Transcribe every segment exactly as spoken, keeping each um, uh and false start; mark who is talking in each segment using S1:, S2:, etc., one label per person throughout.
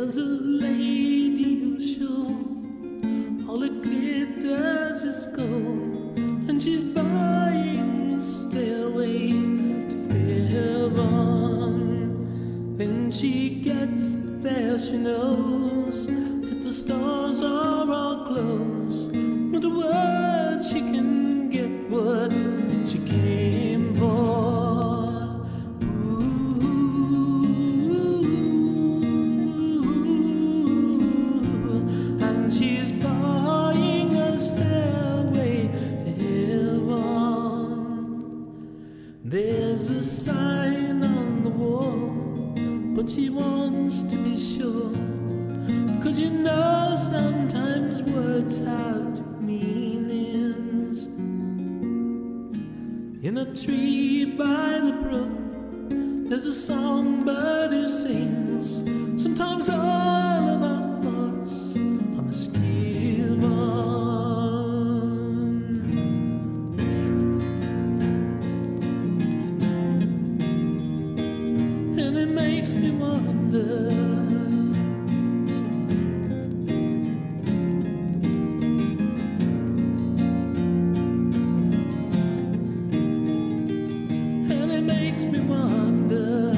S1: There's a lady who's sure all it glitters is gold, and she's buying a stairway to heaven. When she gets there, she knows that the stars are all closed. Not a word, she can get what she came for. She's buying a stairway to heaven. There's a sign on the wall, but she wants to be sure, 'cause you know sometimes words have two meanings. In a tree by the brook, there's a songbird who sings. Sometimes all of our thoughts and it makes me wonder, and it makes me wonder.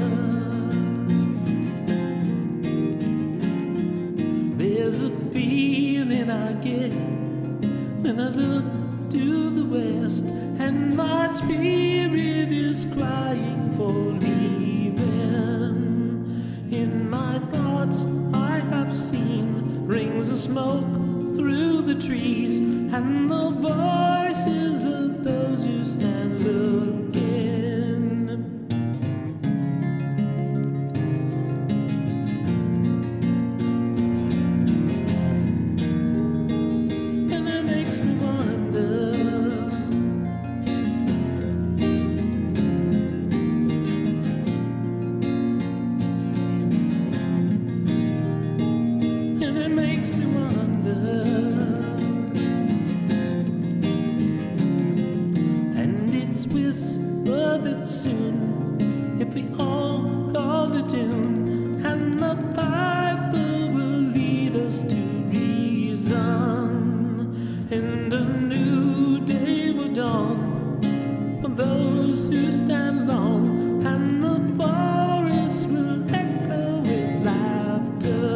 S1: There's a feeling I get when I look to the west, and my spirit is crying for leaving. In my thoughts I have seen rings of smoke through the trees, and the voices of those who stand looking. Whisper that soon, if we all call the tune, and the Bible will lead us to reason, and a new day will dawn for those who stand long, and the forest will echo with laughter.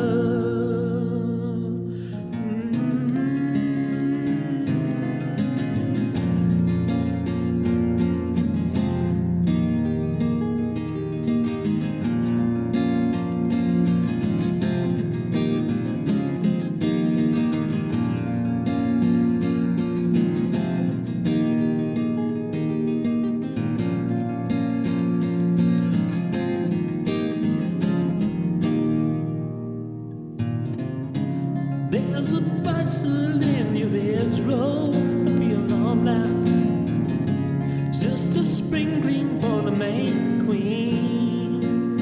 S1: There's a bustle in your hedgerow, don't be alarmed now. It's just a sprinkling for the May Queen.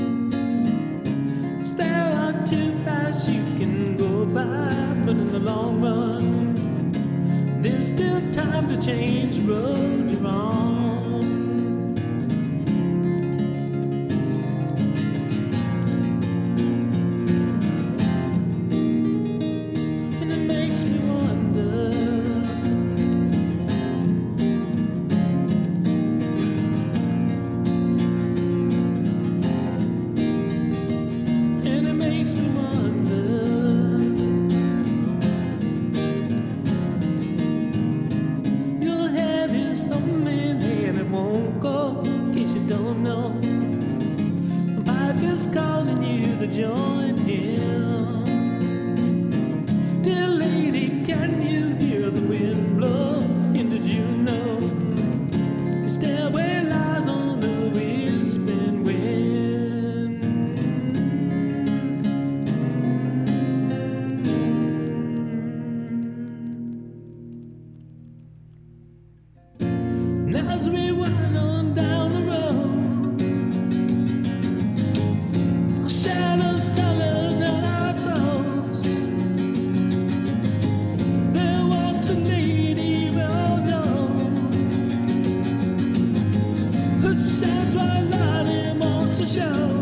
S1: There are two paths you can go by, but in the long run, there's still time to change the road you're on. Don't know, the pipe is calling you to join him. Dear lady, can you hear the wind blow into Juneau? Your stairway lies on the whispering wind. And as we wind on down the road, shadows taller than our souls. There walks a lady we all know, who shines white light and wants to show.